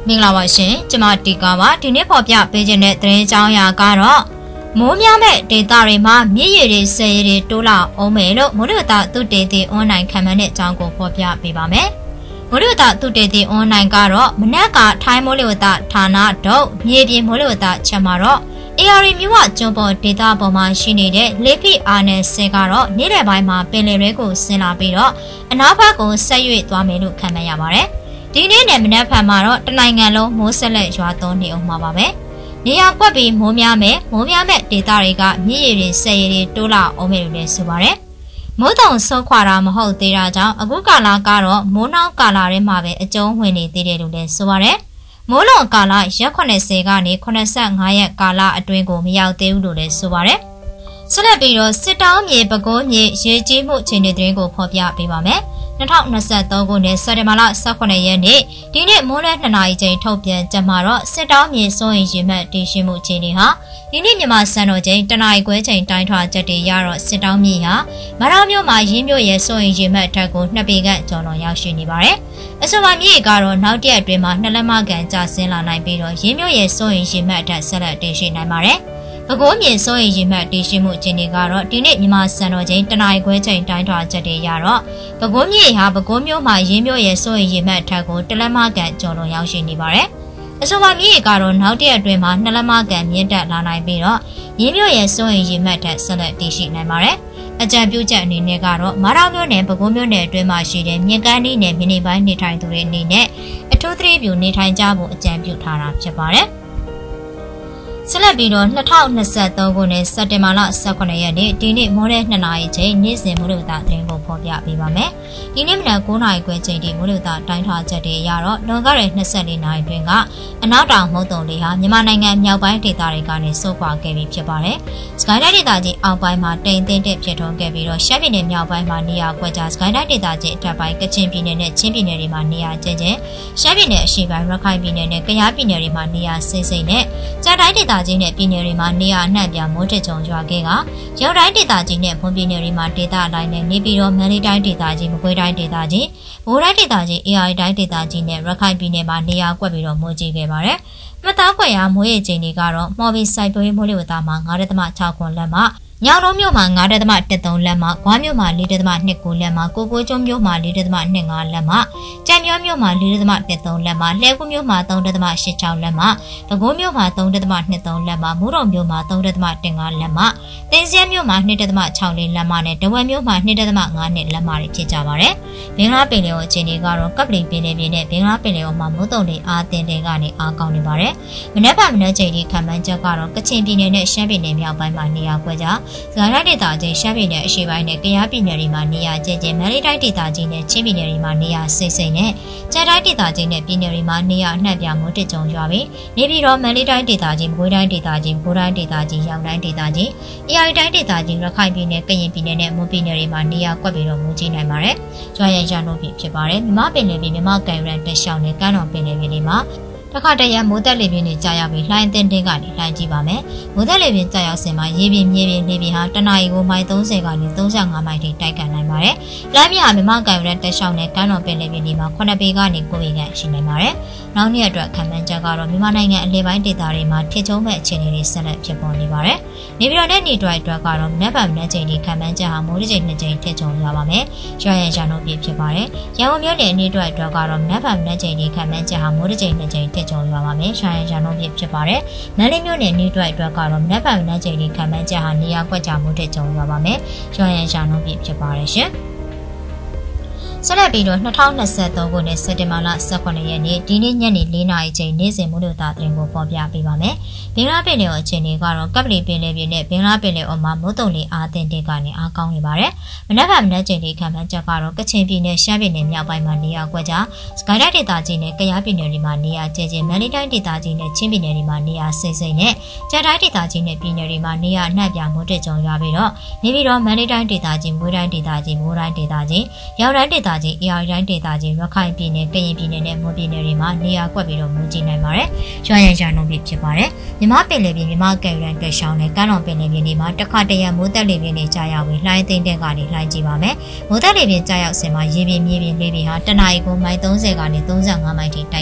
မင်္ဂလာပါရှင်ကျမတီကာပါဒီနေ့ပေါ်ပြပေးခြင်းတဲ့သတင်းကြောင်းရာကတော့မိုးများမဲ့ဒေသတွေမှာမြစ်ရည်တွေဆည်ရည်တွေတိုးလာအောင်မယ်လို့မိုးလေဝသသုတေသီအွန်လိုင်းခံမှန်းတဲ့အကြောင်းကိုဖော်ပြပေးပါမယ်။မိုးလေဝသသုတေသီအွန်လိုင်းကတော့မနက်ကထိုင်းမိုးလေဝသဌာနတို့မြေပြင်မိုးလေဝသချက်မှာတော့AR မြဝကျွန်းပေါ်ဒေသပေါ်မှာရှိနေတဲ့လေဖိအားနည်းဆဲကတော့နေ့လယ်ပိုင်းမှာပင်လယ်တွေကိုဆင်းလာပြီးတော့အနောက်ဘက်ကိုဆက်ရွေ့သွားမယ်လို့ခန့်မှန်းရပါတယ်။ဒီနေ့နဲ့မနက်ဖြန်မှာတော့တနိုင်ငံလုံးမိုးဆက်လက်ရွာသွန်းနေအောင်မှာပါပဲ။နေရာကွက်ပြီးမိုးများမဲ့ဒေသတွေကမြစ်ရည်တွေဆည်ရည်တွေတိုးလာအောင်မယ်လို့လည်းဆိုပါတယ်။မိုးတုံဆုံးခွာတာမဟုတ်သေးတာကြောင့်အခုကာလကတော့မိုးနှောင်းကာလထဲမှာပဲအကျုံးဝင်နေသေးတယ်လို့လည်းဆိုပါတယ်။မိုးလွန်ကာလရက်80ကနေ85ရက်ကာလအတွင်းကိုမရောက်သေးဘူးလို့လည်းဆိုပါတယ်။ဆက်လက်ပြီးတော့စစ်တောင်းမြေပဲခူးမြေရေကြီးမှုအခြေအနေသတင်းကိုဖော်ပြပေးပါမယ်။2023ခုနှစ်စက်တင်ဘာလ18ရက်နေ့ဒီနေ့မိုးလယ်2နာရီချိန်ထုတ်ပြန်ချက်မှာတော့စစ်တောင်းမြေစိုးရင်ရေမှတ်တည်ရှိမှုအခြေအနေဟာဒီနေ့မြန်မာစံတော်ချိန်1နာရီခွဲချိန်တိုင်းထွာချက်တွေရတော့စစ်တောင်းမြေဟာမရအောင်မြို့မှာရင်းမြို့ရဲ့စိုးရင်ရေမှတ်ထက်ကို2ပေခန့်ကျော်လွန်ရောက်ရှိနေပါတယ်။အဆိုပါမြေကတော့နောက်တစ်ရက်အတွင်းမှာ2လက်မကန်ကျဆင်းလာနိုင်ပြီးတော့ရင်းမြို့ရဲ့စိုးရင်ရေမှတ်အထက်ဆက်လက်တည်ရှိနိုင်ပါတယ်။ပဲခူးမြေစိုးရင်ရေမှတ်တည်ရှိမှုအခြေအနေကတော့ဒီနေ့မြန်မာစံတော်ချိန်1နာရီခွဲချိန်တိုင်းထွာချက်တွေရတော့ပဲခူးမြေဟာပဲခူးမြို့မှာရင်းမြို့ရဲ့စိုးရင်ရေမှတ်အထက်ကို1လက်မကန်ကျော်လွန်ရောက်ရှိနေပါတယ်။အဆိုပါမြေကတော့နောက်တစ်ရက်အတွင်းမှာ2လက်မကန်မြင့်တက်လာနိုင်ပြီးတော့ရင်းမြို့ရဲ့စိုးရင်ရေမှတ်ထက်ဆက်လက်တည်ရှိနိုင်ပါတယ်။အကြံပြုချက်အနေနဲ့ကတော့မရောင်မြို့နယ်ပဲခူးမြို့နယ်အတွင်းမှာရှိတဲ့မြင်းကန်းနေနယ်မိနစ်ပိုင်းနေထိုင်သူတွေအနေနဲ့အထူးသတိပြုနေထိုင်ကြဖို့အကြံပြုထားတာဖြစ်ပါတယ်။ဆက်လက်ပြီးတော့2023ခုနှစ်စက်တင်ဘာလ18ရက်နေ့ဒီနေ့မိုးလယ်2နာရီချိန်နေ့စဉ်မိုးလေဝသသတင်းကိုဖော်ပြပေးပါမယ်။ဒီနေ့မနက်9နာရီခွဲချိန်ထိမိုးလေဝသတိုင်းထွာချက်တွေရတော့လွန်ခဲ့တဲ့24နာရီတွင်ကအနောက်တောင်မုတ်တုံလေးဟာမြန်မာနိုင်ငံမြောက်ပိုင်းဒေသတွေကနေဆုတ်ခွာခဲ့ပြီးဖြစ်ပါတယ်။စကိုင်းတိုင်းဒေသကြီးအောက်ပိုင်းမှာတိမ်သိမ်းတဲ့ဖြစ်ထွန်းခဲ့ပြီးတော့ရှမ်းပြည်နယ်မြောက်ပိုင်းမှာနေရာကွက်ကြားစကိုင်းတိုင်းဒေသကြီးအထက်ပိုင်းကချင်ပြည်နယ်နဲ့ချင်းပြည်နယ်တွေမှာနေရာကျဉ်းကျဉ်းရှမ်းပြည်နယ်အရှေ့ပိုင်းရခိုင်ပြည်နယ်နဲ့ကယားပြည်နယ်တွေမှာနေရာစိမ့်စိမ့်နဲ့ကြားတိုင်းဒေသကြီးနဲ့ပြည်နယ်တွေမှာနေရာအနှံ့ပြမိုးထစ်ချုံရွာခဲ့ကရုပ်တိုင်းဒေသကြီးနဲ့ဘုံပြည်နယ်တွေမှာဒေသအတိုင်းနဲ့နေပြည်တော်မန္တလေးတိုင်းဒေသကြီးမကွေးတိုင်းဒေသကြီးဗဟိုတိုင်းဒေသကြီး AI တိုင်းဒေသကြီးနဲ့ရခိုင်ပြည်နယ်မှာနေရာကွက်ပြီးတော့မိုးကြီးခဲ့ပါတယ်။မှတ်သားခွင့်ရမိုးရေချိန်တွေကတော့မော်ဘီစိုက်ပျိုးရေးမိုးလေဝသမှာ9.6ခွန်လက်မှညောင်လုံးမြို့မှာ9.13လက်မှဂွားမြို့မှာ4.29လက်မှကိုကိုကျွန်းမြို့မှာ4.25လက်မှကြံမြို့မြို့မှာ4.13လက်မှလှဲကူးမြို့မှာ3.86လက်မှပဲခူးမြို့မှာ3.23လက်မှမိုးတော်မြို့မှာ3.15လက်မှတင်းစဲမြို့မှာ2.64လက်မှနဲ့တဝက်မြို့မှာ2.52လက်မှတွေဖြစ်ကြပါတယ်။ဘင်္ဂလားပင်လယ်အော်အခြေအနေကတော့ကပ်ပလီပင်လယ်ပြင်နဲ့ဘင်္ဂလားပင်လယ်အော်မှာမိုးတုံတွေအားတင်တဲ့ကနေအားကောင်းနေပါတယ်။မနက်ဖြန်မနက်ချိန်ဒီခံမှန်းချက်ကတော့ကချင်ပြည်နယ်နဲ့ရှမ်းပြည်နယ်မြောက်ပိုင်းမှာနေရာကွက်ကြစကိုင်းတိုင်းဒေသကြီးရှမ်းပြည်နယ်အရှေ့ပိုင်းနဲ့ကယားပြည်နယ်တွေမှာနေရာကျဉ်းကျဉ်းမန္တလေးတိုင်းဒေသကြီးနဲ့ချင်းပြည်နယ်တွေမှာနေရာစိမ့်စိမ့်နဲ့ကျန်တိုင်းဒေသကြီးနဲ့ပြည်နယ်တွေမှာနေရာအနှံ့ပြမိုးတစ်ကြုံရွာပြီးနေပြည်တော်မန္တလေးတိုင်းဒေသကြီးမကွေးတိုင်းဒေသကြီးဘိုးတိုင်းဒေသကြီးရောင်တိုင်းဒေသကြီးAIတိုင်းဒေသကြီးရခိုင်ပြည်နယ်ကရင်ပြည်နယ်နဲ့မွန်ပြည်နယ်တွေမှာနေရာကွက်ပြီးတော့မိုးကြီးနိုင်ပါတယ်။ကျွမ်းရရနိုးပြီဖြစ်ပါတယ်။မြမပင်လယ်ပြင်မြမကံရန်တက်ရှောင်းနဲ့ကမ်းတော်ပင်လယ်ပြင်တွေမှာတခါတရံမိုးသက်လေပြင်းတွေကြာရောက်ပြီးလှိုင်းတင်းတင်းကနေလှိုင်းကြည့်ပါမယ်။မိုးသက်လေပြင်းကြာရောက်စဉ်မှာရေပြင်မြေပြင်နေပြင်ဟာတနအီကိုမိုင်30ကနေ35မိုင်ထိတိုက်ကန်နိုင်ပါတယ်။လမ်းမြမြမကံရန်တက်ရှောင်းနဲ့ကမ်းတော်ပင်လယ်ပြင်တွေမှာ9ပေကနေ9ပေခန့်ရှိနိုင်ပါတယ်။နောက်နေ့အတွက်ခံမှန်းချက်ကတော့မြန်မာနိုင်ငံအလယ်ပိုင်းဒေသတွေမှာထစ်ချုံမဲ့အခြေအနေတွေဆက်လက်ဖြစ်ပေါ်နေပါတယ်။နေပြည်တော်နဲ့နေတွိုက်အတွက်ကတော့မနက်ဖြန်မနက်ချိန်ဒီခံမှန်းချက်ဟာမိုးတစ်ချိန်နှစ်ချိန်ထစ်ချုံရပါမယ်။ရွာရန်နိုးပြဖြစ်ပါတယ်။ရန်ကုန်မြို့နယ်နေတွိုက်အတွက်ကတော့မနက်ဖြန်မနက်ချိန်ဒီခံမှန်းချက်ဟာမိုးတစ်ချိန်နှစ်ချိန်ထစ်ချုံရပါမယ်။ရွာရန်နိုးပြဖြစ်ပါတယ်။မန္တလေးမြို့နယ်နေတွိုက်အတွက်ကတော့မနက်ဖြန်မနက်ချိန်ဒီခံမှန်းချက်ဟာနေရာကွက်ကြားမိုးထစ်ချုံရပါမယ်။ရွာရန်နိုးပြဖြစ်ပါတယ်ရှင်။ဆက်လက်ပြီးတော့2023ခုနှစ်စက်တင်ဘာလ18ရက်နေ့ဒီနေ့ညနေ4နာရီချိန်နေ့စဉ်မိုးလေဝသသတင်းကိုဖော်ပြပေးပါမယ်။ဘင်္ဂလားပင်လယ်အော်အခြေအနေကတော့ကပ်ပလီပင်လယ်ပြင်နဲ့ဘင်္ဂလားပင်လယ်အော်မှာမိုးတုံလေးအားတင်တဲ့ကနေအားကောင်းနေပါတယ်။မနက်ဖြန်မနက်ချိန်ဒီခံမှန်းချက်ကတော့ကချင်ပြည်နယ်ရှမ်းပြည်နယ်မြောက်ပိုင်းမှာနေရာကွက်ကြားစကိုင်းတိုင်းဒေသကြီးနဲ့ကယားပြည်နယ်တွေမှာနေရာကျဲကျဲမန္တလေးတိုင်းဒေသကြီးနဲ့ချင်းပြည်နယ်တွေမှာနေရာစိမ့်စိမ့်နဲ့ကြံတိုင်းဒေသကြီးနဲ့ပြည်နယ်တွေမှာနေရာအနှံ့ပြမိုးတက်ကြုံရပြီးတော့နေပြည်တော်မန္တလေးတိုင်းဒေသကြီးမွေးတိုင်းဒေသကြီးမိုးတိုင်းဒေသကြီးရောင်တိုင်းဒေသကြီး AI တိုင်းဒေသကြီးရခိုင်ပြည်နယ်ကရင်ပြည်နယ်နဲ့မွန်ပြည်နယ်တွေမှာနေရာကွက်ပြီးတော့မိုးကြီးနိုင်ပါတယ်။ရွာရန်နှုန်းပြဖြစ်ပါတယ်။မြမပင်လယ်ပြင်မြမကယ်ရန်တက်ရှောင်းနဲ့ကမ်းတော်ပင်လယ်ပြင်တွေမှာတစ်ခါတရံမိုးတက်လေပြင်းတွေကြာရောက်ပြီးလှိုင်းသိမ်းတဲ့ကနေလှိုင်းကြည့်ပါမယ်။မိုးတက်လေပြင်းကြာရောက်စဉ်မှာရေပြင်မြေပြင်လေးပြင်ဟာတနအီကိုမိုင်30ကနေ35မိုင်ထိတိုက်ခတ်နိုင်ပါ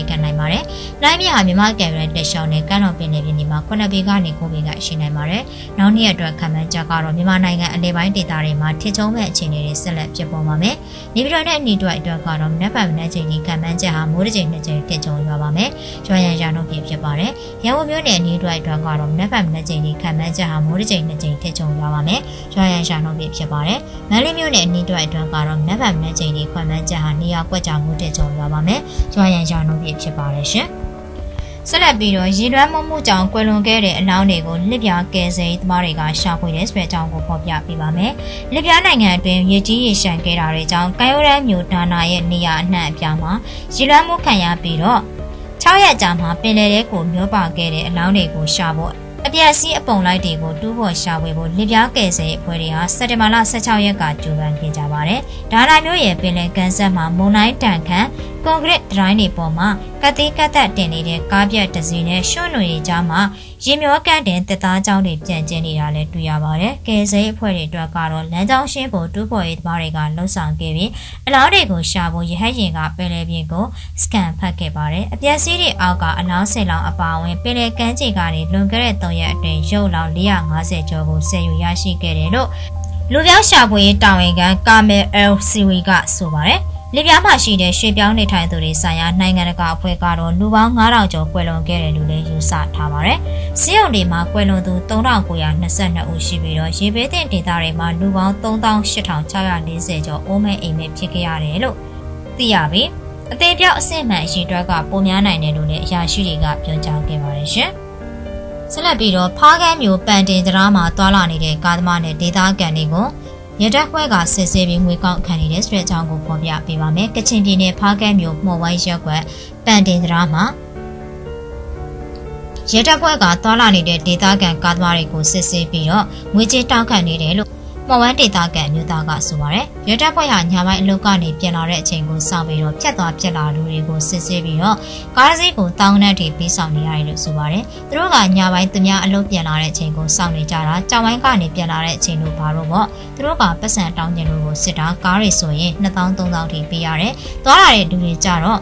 ပါတယ်။လိုင်းမြဟာမြန်မာကယ်ရီတက်ရှောင်းနဲ့ကမ်းတော်ပင်လယ်ပြင်ဒီမှာ9ပေကနေ9ပေကရှိနိုင်ပါတယ်။နောက်နေ့အတွက်ခံမှန်းချက်ကတော့မြန်မာနိုင်ငံအလဲပိုင်းဒေသတွေမှာထစ်ချုံမဲ့အခြေအနေတွေဆက်လက်ဖြစ်ပေါ်ပါမယ်။နေပြည်တော်နဲ့အနီးအတွက်ကတော့နက်ပတ်မနေ့ချိန်ကြီးခံမှန်းချက်ဟာမိုးတစ်ချိန်နှစ်ချိန်ထစ်ချုံရွာပါမယ်။ရွာရန်ရာနှုန်းပြဖြစ်ပါတယ်။ရန်ကုန်မြို့နယ်အနီးအတွက်ကတော့နက်ပတ်မနေ့ချိန်ကြီးခံမှန်းချက်ဟာမိုးတစ်ချိန်နှစ်ချိန်ထစ်ချုံရွာပါမယ်။ရွာရန်ရာနှုန်းပြဖြစ်ပါတယ်။မန္တလေးမြို့နယ်အနီးအတွက်ကတော့နက်ပတ်မနေ့ချိန်ကြီးခံမှန်းချက်ဟာနေရာကွက်ကြောင်မှုထစ်ချုံရွာပါမယ်။ရွာရန်ရာနှုန်းပြဖြစ်ပါတယ်ရှင်။ဆက်လက်ပြီးတော့ရေလွှမ်းမှုကြောင့်ကွယ်လွန်ခဲ့တဲ့အလောင်းတွေကိုလစ်ပြားကယ်ဆယ်သမားတွေကရှာဖွေတဲ့ဆွဲကြောင်းကိုဖော်ပြပေးပါမယ်။လစ်ပြားနိုင်ငံအတွင်းရေကြီးရေရှမ်းခဲ့တာတွေကြောင့်ကမ်းရိုးတန်းမြို့ဒါနာရဲ့နေရာအနှံ့အပြားမှာရေလွှမ်းမှုခံရပြီးတော့6ရက်ကြာမှပင်လယ်ထဲကိုမျောပါခဲ့တဲ့အလောင်းတွေကိုရှာဖို့အပြက်စီးအပုံလိုက်တွေကိုတူးဖို့ရှာဖွေဖို့လစ်ပြားကယ်ဆယ်အဖွဲ့တွေဟာစက်တင်ဘာလ16ရက်ကကြိုးပမ်းခဲ့ကြပါတယ်။ဒါနာမျိုးရဲ့ပင်လယ်ကန်ဆက်မှာမုန်တိုင်းတန်ခမ်းကွန်ကရစ်ဒရိုင်းတွေပေါ်မှာကတိကတ်သက်တင်နေတဲ့ကားပြက်တစ်စီးနဲ့ရွှွန့်နွေတွေကြားမှာရေမျောကန့်တင်တက်သားကြောင်းတွေပြန်ကျင်းနေတာလည်းတွေ့ရပါတယ်။ကယ်ဆယ်အဖွဲ့တွေအတွက်ကတော့လမ်းကြောင်းရှင်းဖို့တူးဖို့ရေးသမားတွေကလှုပ်ဆောင်ခဲ့ပြီးအလောင်းတွေကိုရှာဖို့ရဟတ်ယာဉ်ကပင်လယ်ပြင်ကိုစကန်ဖတ်ခဲ့ပါတယ်။အပြက်စီးတွေအောက်ကအလောင်း10လောင်းအပါအဝင်ပင်လယ်ကမ်းခြေကနေလွန်ခဲ့တဲ့3ရက်အတွင်းရုပ်လောင်း450ကျော်ကိုဆယ်ယူရရှိခဲ့တယ်လို့လူပြောင်းရှာဖွေရေးတာဝန်ခံကာမယ်အယ်စီဝီကဆိုပါတယ်။လစ်ပြားမှာရှိတဲ့ရွှေပြောင်းနေထိုင်သူတွေဆိုင်ရာနိုင်ငံတကာအဖွဲ့ကတော့လူပေါင်း9000ကျော်ကွယ်လွန်ခဲ့တယ်လို့လည်းယူဆထားပါတယ်။စီးရုံတွေမှာကွယ်လွန်သူ3922ဦးရှိပြီးတော့ရေဘေးသင့်ဒေသတွေမှာလူပေါင်း38640ကျော်အိုးမဲ့အိမ်မဲ့ဖြစ်ခဲ့ရတယ်လို့သိရပြီးအသေးပြောက်အဆင့်မှန်အရှိအတွက်ကပိုများနိုင်တယ်လို့လည်းအရာရှိတွေကပြောကြားခဲ့ပါတယ်ရှင်။ဆက်လက်ပြီးတော့ဖားကန်းမျိုးပန်တင်တရားမှာတွာလာနေတဲ့ကားသမားနဲ့ဒေသခံတွေကိုရတက်ခွဲကစစ်ဆေးပြီးငွေကောက်ခံနေတဲ့ဆွဲချောင်းကိုဖော်ပြပေးပါမယ်။ကချင်ပြည်နယ်ဖားကန်းမြို့မှော်ဝိုင်းရက်ကွက်ပန်တင်တရားမှာရတက်ခွဲကတွာလာနေတဲ့ဒေသခံကားသမားတွေကိုစစ်ဆေးပြီးတော့ငွေကြေးတောင်းခံနေတယ်လို့မော်ဝမ်းဒေသခံမျိုးသားကဆိုပါတယ်။ရတက်ဖွဲ့ဟာညပိုင်းအလုပ်ကနေပြန်လာတဲ့အချိန်ကိုစောင့်ပြီးတော့ဖြတ်သွားပြက်လာလူတွေကိုစစ်ဆေးပြီးတော့ကားစီးကိုတောင်းနှက်ထိပေးဆောင်နေရတယ်လို့ဆိုပါတယ်။သူတို့ကညပိုင်းသူများအလုပ်ပြန်လာတဲ့အချိန်ကိုစောင့်နေကြတာကြောင်ပိုင်းကနေပြန်လာတဲ့အချိန်လို့ဘာလို့ပေါ့သူတို့ကပတ်စံတောင်းကျင်လို့ကိုစစ်တာကားတွေဆိုရင်2000 3000ထိပေးရတယ်။သွားလာတဲ့လူတွေကြတော့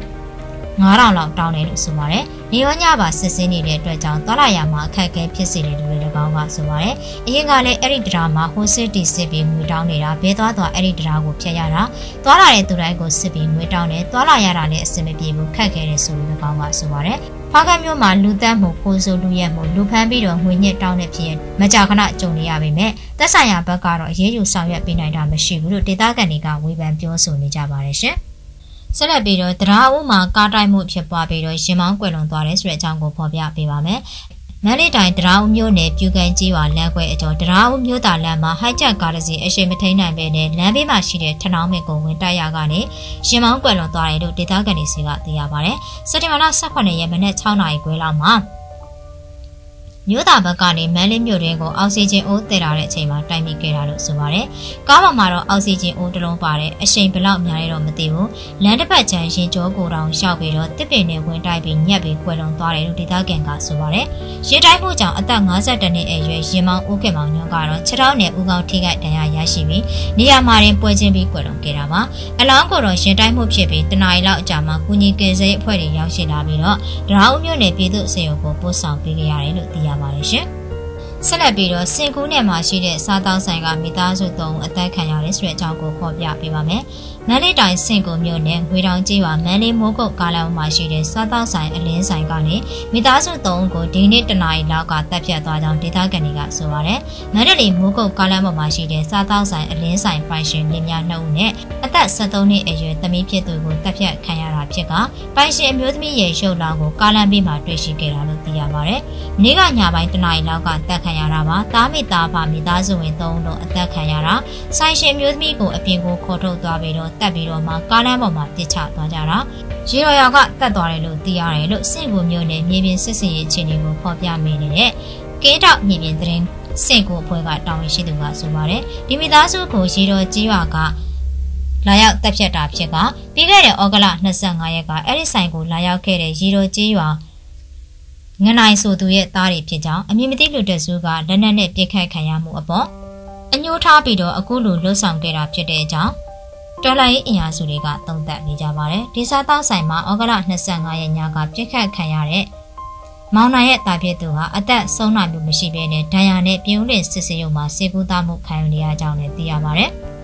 9000လောက်တောင်းတယ်လို့ဆိုပါတယ်။နေရောညပါစစ်ဆေးနေတဲ့အတွက်ကြောင့်သွားလာရမှာအခက်အခဲဖြစ်စေတယ်လို့လည်း၎င်းကဆိုပါတယ်။အရင်ကလည်းအဲ့ဒီတရားမှာဟိုစစ်တီစစ်ပြီးငွေတောင်းနေတာဘဲသွားအဲ့ဒီတရားကိုဖျက်ရတာသွားလာတဲ့သူတိုင်းကိုစစ်ပြီးငွေတောင်းတယ်သွားလာရတာလည်းအဆင်မပြေဘူးခက်ခဲတယ်ဆိုပြီး၎င်းကဆိုပါတယ်။ဖားကန်းမြို့မှာလူသက်မှုကိုဆိုလူရဲမှုလူဖမ်းပြီးတော့ငွေညစ်တောင်းတဲ့ဖြစ်မကြာခဏကြုံနေရပေမဲ့သက်ဆိုင်ရာဘက်ကတော့အရေးယူဆောင်ရွက်ပေးနိုင်တာမရှိဘူးလို့ဒေသခံတွေကဝေဖန်ပြောဆိုနေကြပါတယ်ရှင်။ဆက်လက်ပြီးတော့တရားဥမှာကားတိုက်မှုဖြစ်ပွားပြီးတော့ရင်မောင်းကွယ်လွန်သွားတဲ့ဆိုတဲ့အကြောင်းကိုဖော်ပြပေးပါမယ်။မန္တလေးတိုင်းတရားဥမြို့နယ်ပြူကန်ကြီးရွာလမ်းခွဲအကျော်တရားဥမြို့သားလမ်းမှာဟိုက်ချက်ကားတစ်စီးအရှိန်မထိန်နိုင်ပဲနဲ့လမ်းဘေးမှာရှိတဲ့ထနောင်းမြစ်ကိုဝင်တိုက်ရကနေရင်မောင်းကွယ်လွန်သွားတယ်လို့ဒေသခံတွေစီကသိရပါတယ်။စက်တင်ဘာလ18ရက်မနက်6နာရီခွဲလောက်မှာမြို့သားဘက်ကနေမန္တလေးမြို့တွင်ကိုအောက်ဆီဂျင်အိုးတည်လာတဲ့အချိန်မှာတိုက်မိခဲ့တာလို့ဆိုပါတယ်။ကားပေါ်မှာတော့အောက်ဆီဂျင်အိုးတစ်လုံးပါတယ်အရှိန်ဘလောက်များလဲတော့မသိဘူး။လမ်းတစ်ပတ်ချမ်းရင်ကျော်ကိုတောင်ရောက်ပြီးတော့တစ်ပင်နဲ့ဝင်တိုက်ပြီးညက်ပြီးကွယ်လွန်သွားတယ်လို့ဒေသခံကဆိုပါတယ်။ရေတိုက်မှုကြောင့်အသက်52နှစ်အရွယ်ရင်မောင်ဦးခင်မောင်ညွန့်ကတော့ခြေထောက်နဲ့ဦးခေါင်းထိခိုက်ဒဏ်ရာရရှိပြီးနေရာမှာတင်ပွဲချင်းပြီးကွယ်လွန်ခဲ့တာပါ။အလောင်းကိုတော့ရင်တိုက်မှုဖြစ်ပြီးတနအီလောက်အကြာမှာကုညီကယ်ဆယ်အဖွဲ့တွေရောက်ရှိလာပြီးတော့တရားဥမြို့နယ်ပြည်သူ့စေယုံကိုပို့ဆောင်ပေးခဲ့ရတယ်လို့သိရပါတယ်ရှင်။ဆက်လက်ပြီးတော့စင်ကူးနယ်မှာရှိတဲ့စားတောက်ဆိုင်ကမိသားစု3ဦးအသက်ခံရတယ်ဆိုတဲ့အကြောင်းကိုဖော်ပြပေးပါမယ်။မန္တလေးတိုင်းစင်ကူမြို့နယ်ငွေတောင်ကျေးရွာမန္တလေးမိုးကုတ်ကားလမ်းမှာရှိတဲ့စားတောက်ဆိုင်အလင်းဆိုင်ကနေမိသားစု3ဦးကိုဒီနေ့တနအီလောက်ကတပ်ဖြတ်သွားကြောင်းဒေသခံတွေကဆိုပါတယ်။မန္တလေးမိုးကုတ်ကားလမ်းပေါ်မှာရှိတဲ့စားတောက်ဆိုင်အလင်းဆိုင်ပိုင်ရှင်လင်မြ2ဦးနဲ့အသက်73နှစ်အရွယ်သမီးဖြစ်သူကိုတပ်ဖြတ်ခံရတာဖြစ်ကပိုင်ရှင်အမျိုးသမီးရဲ့ရုပ်လောင်းကိုကားလမ်းဘေးမှာတွေ့ရှိခဲ့တာလို့သိရပါတယ်။နေ့ကညပိုင်းတနအီလောက်ကတပ်ခံရတာပါ။တားမိသားဖမိသားစုဝင်3ဦးတို့အသက်ခံရတာဆိုင်ရှင်မျိုးသမီးကိုအပြင်ကိုခေါ်ထုတ်သွားပြီးတော့တက်ပြီးတော့မှကားလမ်းပေါ်မှာပြစ်ချသွားကြတာရေရော်ရော်ကတက်သွားတယ်လို့သိရတယ်လို့စင်ကူမျိုးနဲ့မြေပြင်စစ်စင်ရေးအခြေအနေကိုဖော်ပြမိနေတဲ့ကဲတောက်မြေပြင်သတင်းစင်ကူအဖွဲ့ကတာဝန်ရှိသူကဆိုပါတယ်ဒီမိသားစုကိုရေတော်ကြီးရွာကလာရောက်တက်ဖြတ်တာဖြစ်ကပြီးခဲ့တဲ့ဩဂလ25ရက်ကအဲ့ဒီဆိုင်ကိုလာရောက်ခဲ့တဲ့ရေတော်ကြီးရွာငနိုင်ဆိုသူရဲ့သားတွေဖြစ်ကြောင်းအမည်မသိလူတက်စုကလက်နက်နဲ့ပြစ်ခတ်ခံရမှုအပေါ်အညှိုးထားပြီးတော့အခုလိုလှုပ်ဆောင်ခဲ့တာဖြစ်တဲ့အကြောင်းတော်လိုင်းအင်အားစုတွေကသုံးသပ်နေကြပါတယ်။ဒီစားတောက်ဆိုင်မှာဩဂလ25ရက်ညကပြစ်ခတ်ခံရတဲ့မောင်နိုင်ရဲ့တာဖြစ်သူဟာအသက်ဆုံးနိုင်မှုမရှိဘဲနဲ့ဒဏ်ရာနဲ့ပြည်ဦးလင်စစ်စေးရုံမှာစေကူးသားမှုခံယူနေရကြောင်းလည်းသိရပါတယ်။